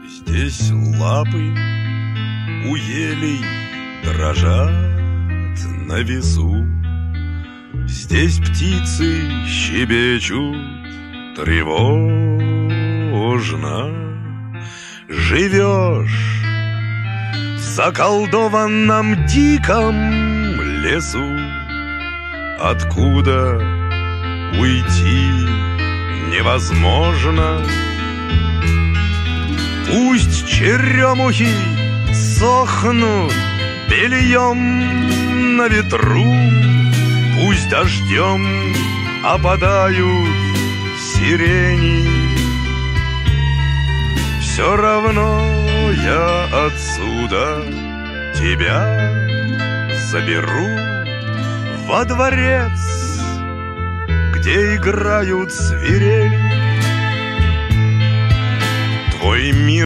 Здесь лапы у елей дрожат на весу. Здесь птицы щебечут тревожно. Живешь в заколдованном диком лесу, откуда уйти невозможно. Пусть черемухи сохнут бельем на ветру, пусть дождем опадают сирени. Все равно я отсюда тебя заберу во дворец, где играют свирели. Твой мир